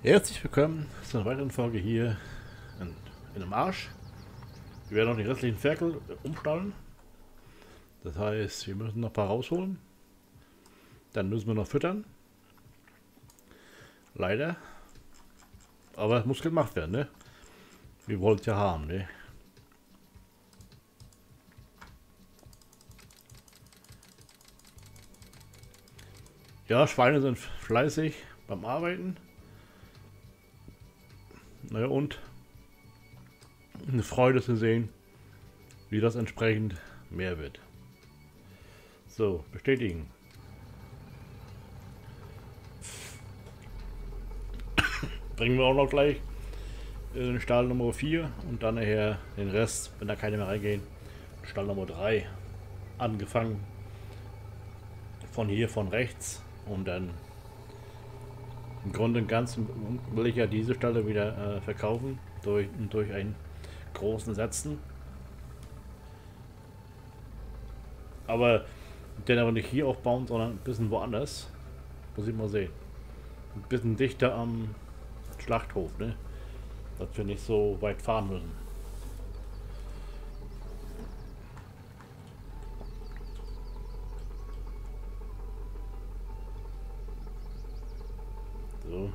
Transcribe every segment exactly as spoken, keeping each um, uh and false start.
Herzlich willkommen zu einer weiteren Folge hier in, in dem Arsch. Wir werden noch die restlichen Ferkel umstallen. Das heißt, wir müssen noch ein paar rausholen. Dann müssen wir noch füttern. Leider. Aber es muss gemacht werden, ne? Wir wollen es ja haben, ne? Ja, Schweine sind fleißig beim Arbeiten. Naja, und eine Freude zu sehen, wie das entsprechend mehr wird. So, bestätigen. Bringen wir auch noch gleich in Stall Nummer vier und dann nachher den Rest, wenn da keine mehr reingehen, Stall Nummer drei. Angefangen von hier, von rechts, und dann im Grunde und Ganzen will ich ja diese Stelle wieder äh, verkaufen durch, durch einen großen Setzen. Aber den aber nicht hier aufbauen, sondern ein bisschen woanders. Muss ich mal sehen. Ein bisschen dichter am Schlachthof, ne? Dass wir nicht so weit fahren müssen. So.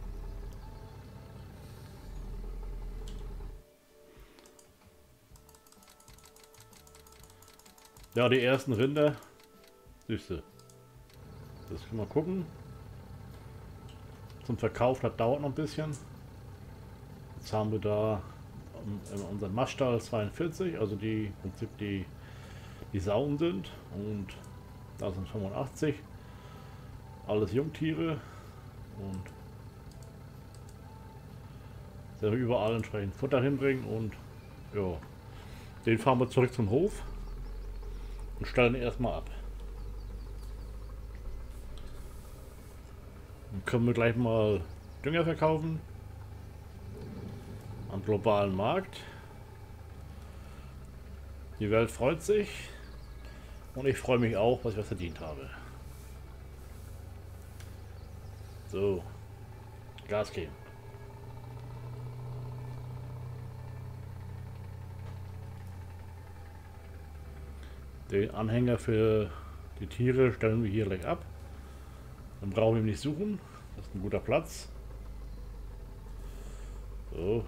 Ja, die ersten Rinder. Süße. Das können wir gucken. Zum Verkauf, das dauert noch ein bisschen. Jetzt haben wir da in unserem Maststall zweiundvierzig, also die im Prinzip die, die Sauen sind. Und da sind fünfundachtzig. Alles Jungtiere. Und werden wir überall entsprechend Futter hinbringen. Und ja, den fahren wir zurück zum Hof und stellen ihn erstmal ab. Dann können wir gleich mal Dünger verkaufen am globalen Markt. Die Welt freut sich und ich freue mich auch, was ich was verdient habe. So, Gas geben. Den Anhänger für die Tiere stellen wir hier gleich ab. Dann brauchen wir ihn nicht suchen. Das ist ein guter Platz. So.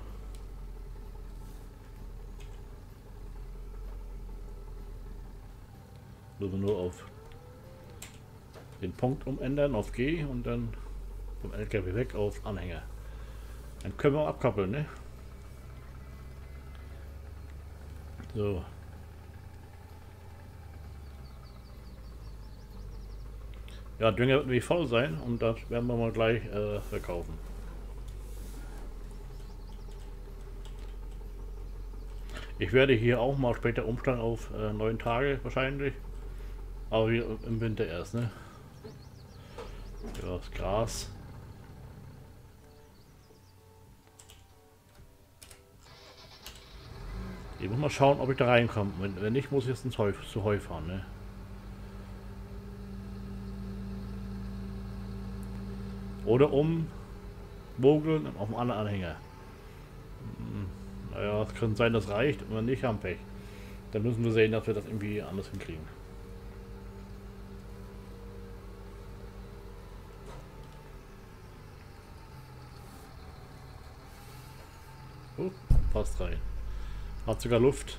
Müssen wir nur auf den Punkt umändern, auf G, und dann vom L K W weg auf Anhänger. Dann können wir abkoppeln, ne? So. Ja, Dünger wird nämlich voll sein und das werden wir mal gleich äh, verkaufen. Ich werde hier auch mal später umstellen auf äh, neun Tage wahrscheinlich. Aber im Winter erst, ne? Ja, das Gras. Ich muss mal schauen, ob ich da reinkomme. Wenn, wenn nicht, muss ich jetzt ins Heu, zu Heu fahren, ne? Oder ummogeln auf einen anderen Anhänger. Hm, naja, es könnte sein, das reicht, und wenn nicht, haben Pech. Dann müssen wir sehen, dass wir das irgendwie anders hinkriegen. Oh, passt rein. Hat sogar Luft.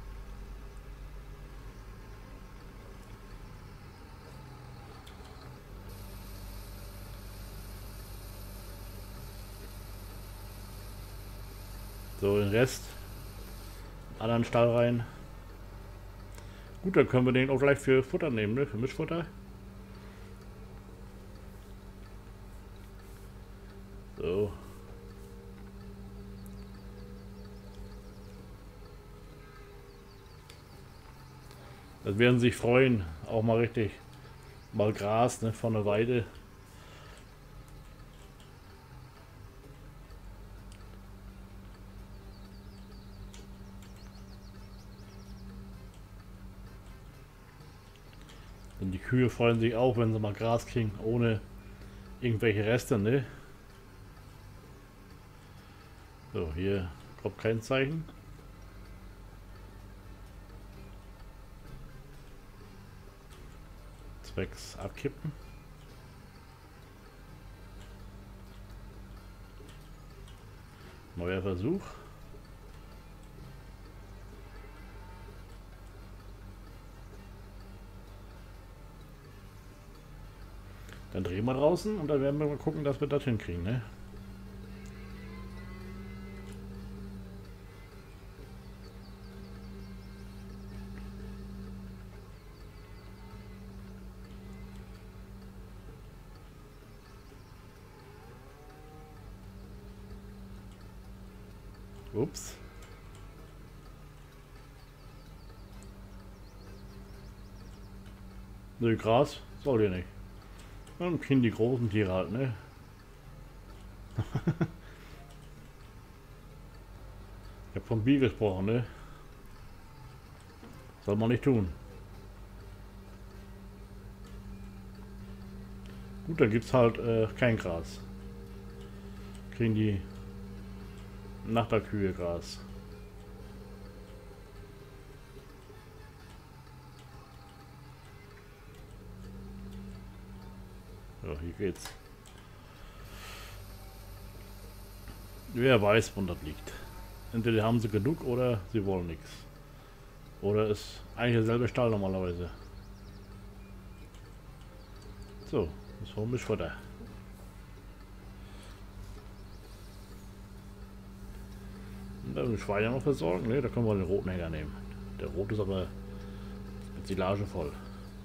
So, den Rest in den anderen Stall rein. Gut, dann können wir den auch gleich für Futter nehmen, ne? Für Mischfutter. So. Das werden sich freuen, auch mal richtig mal Gras, ne, von der Weide. Und die Kühe freuen sich auch, wenn sie mal Gras kriegen, ohne irgendwelche Reste, ne? So, hier kommt kein Zeichen. Zwecks abkippen. Neuer Versuch. Dann drehen wir draußen und dann werden wir mal gucken, dass wir das hinkriegen, ne? Ups. Nö, Gras soll ihr nicht. Dann kriegen die großen Tiere halt, ne? Ich hab vom Bier gesprochen, ne? Soll man nicht tun. Gut, dann gibt's halt äh, kein Gras. Kriegen die Nachterkühe Gras. Ja, hier geht's. Wer weiß, wo das liegt. Entweder haben sie genug oder sie wollen nichts. Oder ist eigentlich derselbe Stall normalerweise. So, das war Mischfutter. Und dann Schweine noch versorgen. Ne, da können wir den roten Hänger nehmen. Der rote ist aber mit Silage voll.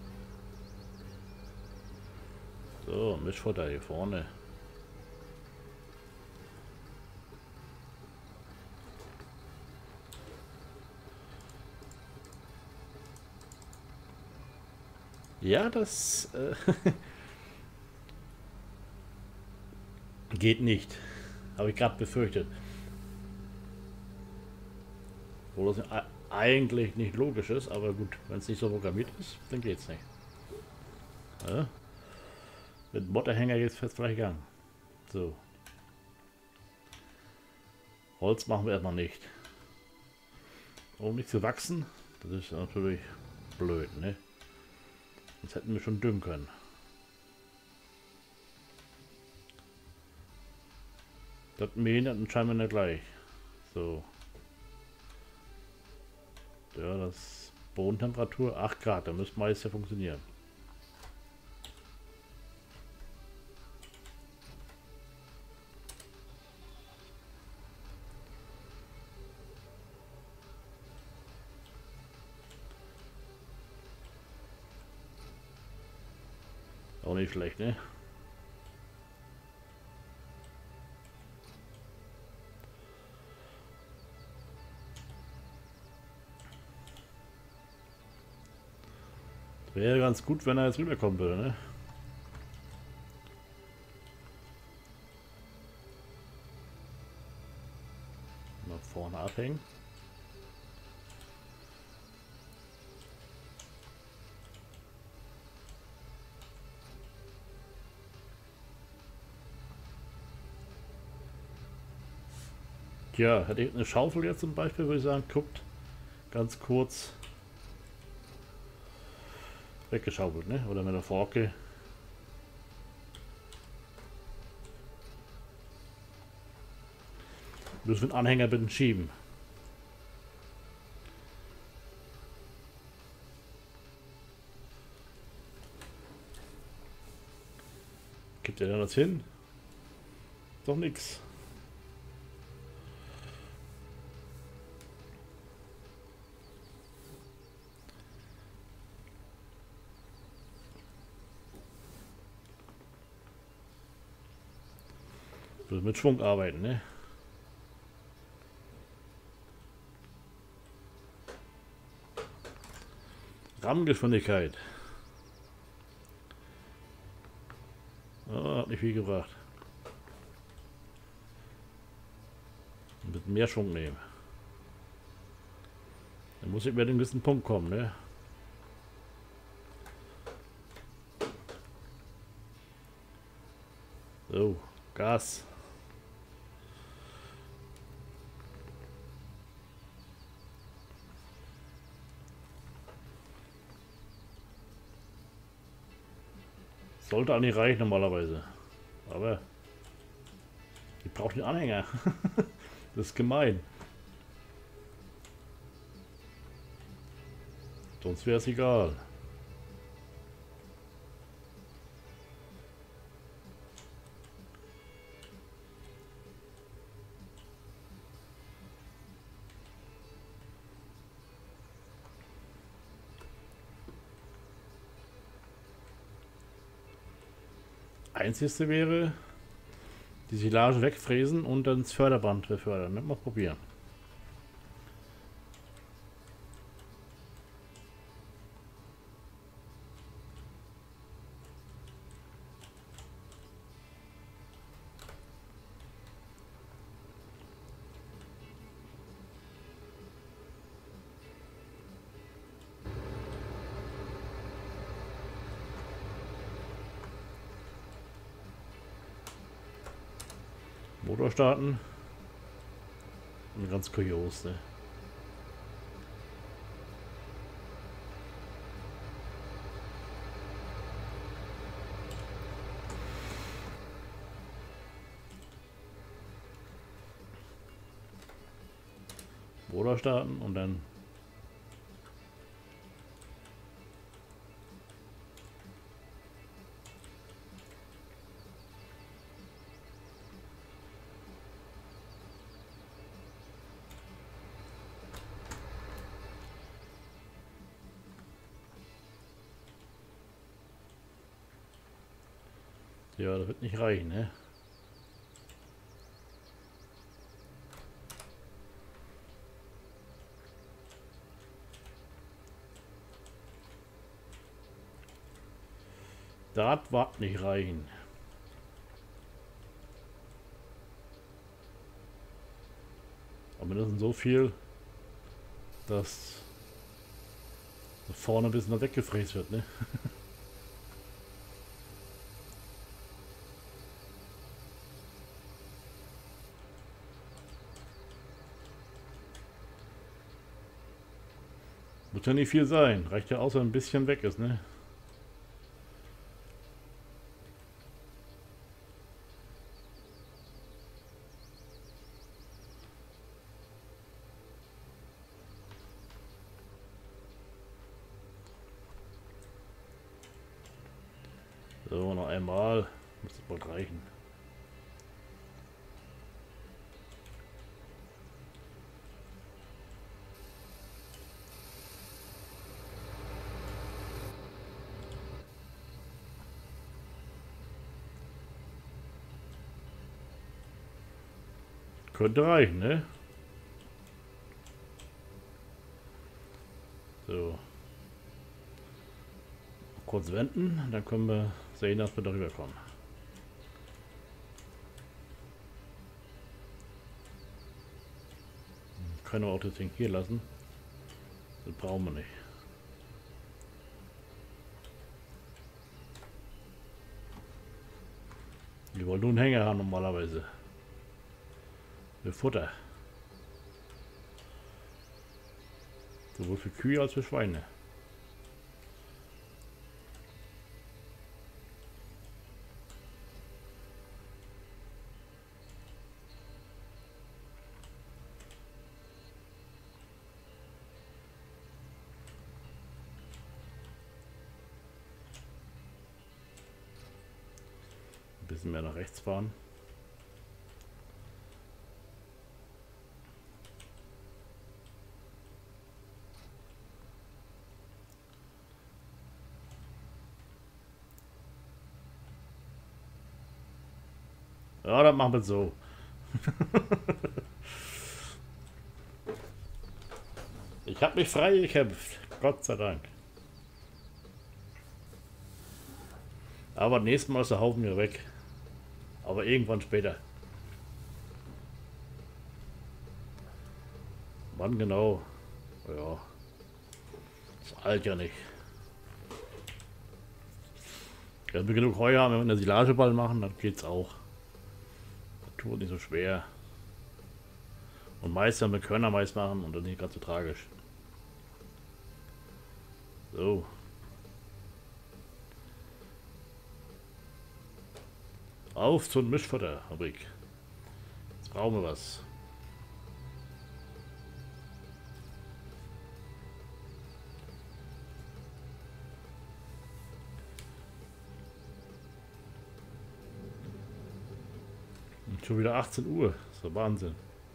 So, Mischfutter hier vorne. Ja, das äh, geht nicht. Habe ich gerade befürchtet. Wo das eigentlich nicht logisch ist, aber gut, wenn es nicht so programmiert ist, dann geht's nicht. Ja? Mit Motterhänger geht es fest gleich Gang. So. Holz machen wir erstmal nicht. Um nicht zu wachsen, das ist natürlich blöd, ne? Sonst hätten wir schon düngen können. Das mähen dann scheinbar nicht gleich. So. Ja, das Bodentemperatur acht Grad, da müsste meist ja funktionieren. Auch nicht schlecht, ne? Wäre ganz gut, wenn er jetzt rüberkommen würde, ne? Mal vorne abhängen. Ja, hätte ich eine Schaufel jetzt zum Beispiel, würde ich sagen, guckt, ganz kurz weggeschaufelt, ne? Oder mit der Forke. Müssen wir den Anhänger bitte schieben. Gibt ihr denn das hin? Doch nichts. Müssen mit Schwung arbeiten, ne? Rahmengeschwindigkeit. Oh, hat nicht viel gebracht. Mit mehr Schwung nehmen. Dann muss ich über den gewissen Punkt kommen, ne? So, Gas. Sollte eigentlich reichen normalerweise. Aber ich brauche den Anhänger. Das ist gemein. Sonst wäre es egal. Einzigste wäre, die Silage wegfräsen und dann das Förderband befördern. Mal probieren. Motor starten. Und ganz kurios, ne? Motor starten und dann ja, das wird nicht reichen, ne? Das wird nicht reichen. Aber das ist so viel, dass vorne ein bisschen weggefräst wird, ne? Muss ja nicht viel sein. Reicht ja aus, wenn ein bisschen weg ist, ne? So, noch einmal. Muss das bald reichen. Könnte reichen, ne? So. Kurz wenden, dann können wir sehen, dass wir darüber kommen. Können wir auch das Ding hier lassen. Das brauchen wir nicht. Wir wollen nur einen Hänger haben normalerweise. Für Futter. Sowohl für Kühe als für Schweine. Ein bisschen mehr nach rechts fahren. Ja, dann machen wir es so. Ich habe mich frei gekämpft. Gott sei Dank. Aber nächstes Mal ist der Haufen wieder weg. Aber irgendwann später. Wann genau? Ja. Das alt ja nicht. Wenn wir genug Heu haben, wenn wir einen Silageball machen, dann geht's auch. Das tut nicht so schwer. Und meist, wenn wir Körnermais machen, und das ist nicht ganz so tragisch. So. Auf zur Mischfutterfabrik. Jetzt brauchen wir was. Und schon wieder achtzehn Uhr. Das ist der Wahnsinn.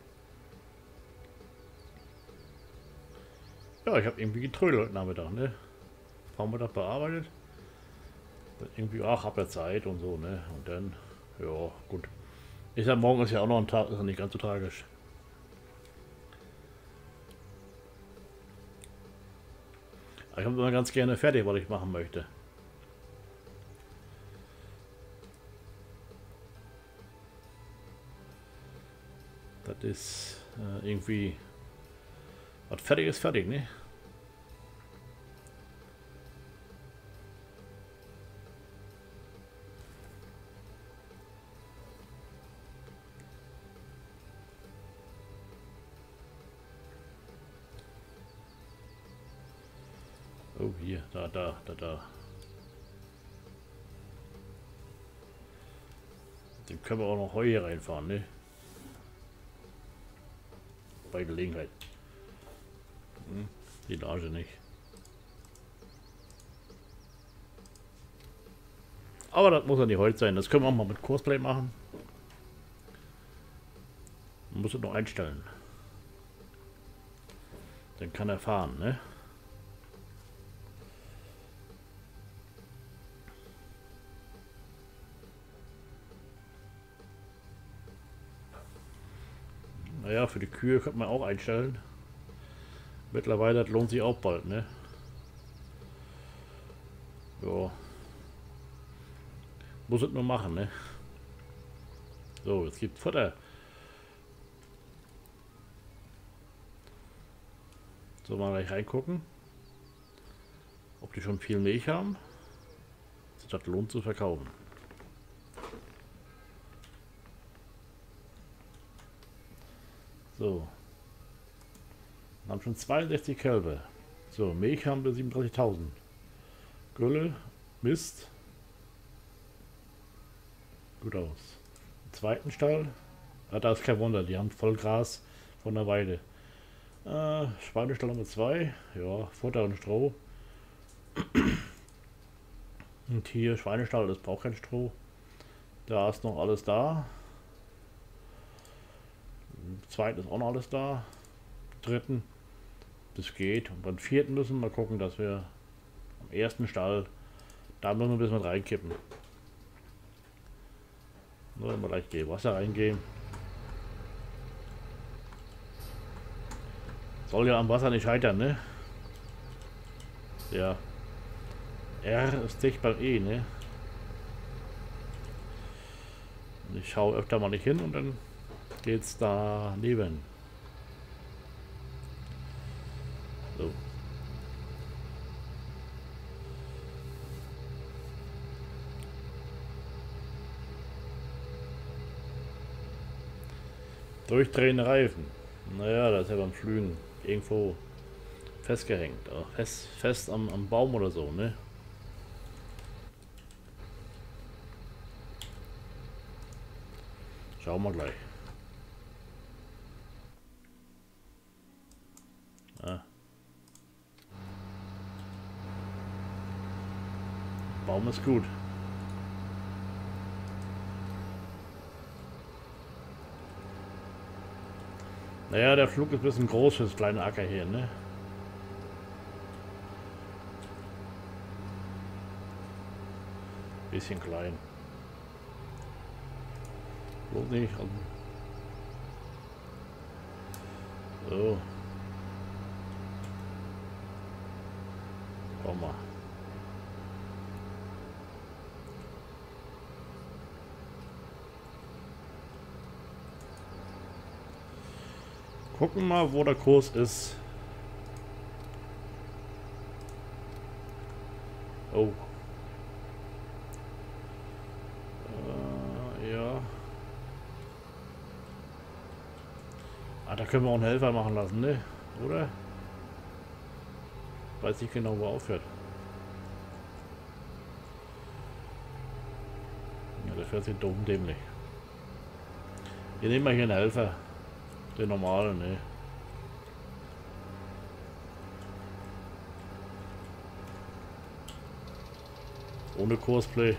Ja, ich habe irgendwie getrödelt heute Nachmittag, ne? Vormittag bearbeitet. Dann irgendwie, ach, hab ja Zeit und so, ne? Und dann, ja, gut. Ich sag, morgen ist ja auch noch ein Tag, ist ja nicht ganz so tragisch. Aber ich habe immer ganz gerne fertig, was ich machen möchte. Das ist äh, irgendwie, was fertig ist, fertig, ne? Oh, hier, da, da, da, da. Dem können wir auch noch Heu hier reinfahren, ne? Bei Gelegenheit. Hm, die Lage nicht. Aber das muss ja nicht heute sein. Das können wir auch mal mit Cosplay machen. Man muss es noch einstellen. Dann kann er fahren, ne? Naja, für die Kühe könnte man auch einstellen. Mittlerweile, das lohnt sich auch bald, ne? Ja. Muss es nur machen, ne? So, es gibt Futter. So, mal gleich reingucken. Ob die schon viel Milch haben. Das lohnt zu verkaufen. So. Wir haben schon zweiundsechzig Kälber. So, Milch haben wir siebenunddreißigtausend. Gülle, Mist. Gut aus. Im zweiten Stall. Ah, da ist kein Wunder, die haben voll Gras von der Weide. Äh, Schweinestall Nummer zwei. Ja, Futter und Stroh. Und hier Schweinestall, das braucht kein Stroh. Da ist noch alles da. Im zweiten ist auch noch alles da. Im dritten, das geht. Und beim vierten müssen wir mal gucken, dass wir am ersten Stall, da müssen wir ein bisschen mit reinkippen. Nur mal gleich die Wasser reingehen. Soll ja am Wasser nicht scheitern, ne? Ja. R ist dicht beim E, ne? Und ich schaue öfter mal nicht hin und dann geht's daneben. So. Durchdrehende Reifen. Naja, das ist ja beim Flügen irgendwo festgehängt. Auch fest, fest am, am Baum oder so, ne? Schauen wir gleich. Ah. Baum ist gut. Naja, der Flug ist ein bisschen groß für das kleine Acker hier, ne? Bisschen klein. Bloß nicht. So. Komm mal. Gucken mal, wo der Kurs ist. Oh. Äh, ja. Ah, da können wir auch einen Helfer machen lassen, ne? Oder? Weiß nicht genau, wo er aufhört. Ja, der fährt sich dumm dämlich. Wir nehmen mal hier einen Helfer. Den normalen, ne. Ohne Cosplay.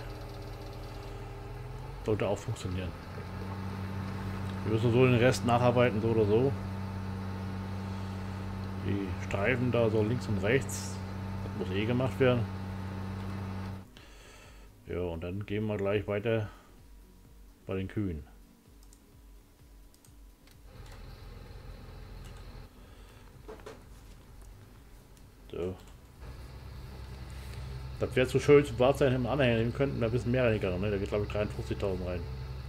Sollte auch funktionieren. Wir müssen so den Rest nacharbeiten, so oder so. Die Streifen da so links und rechts. Das muss eh gemacht werden. Ja, und dann gehen wir gleich weiter bei den Kühen. So. Das wäre zu schön zu Wahrzeichen im Anhänger. Wir könnten da ein bisschen mehr reingehen, ne? Da geht glaube ich dreiundfünfzigtausend rein.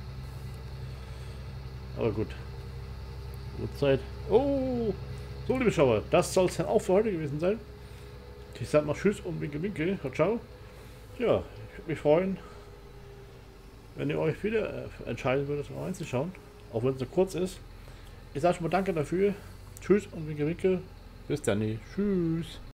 Aber gut. Uhrzeit. Oh! So, liebe Schauer, das soll es dann auch für heute gewesen sein. Ich sage mal Tschüss und Winke Winke. Ciao. Ja, ich würde mich freuen, wenn ihr euch wieder entscheiden würdet, mal reinzuschauen. Auch wenn es so kurz ist. Ich sage schon mal danke dafür. Tschüss und Winke Winke. Bis dann. Tschüss.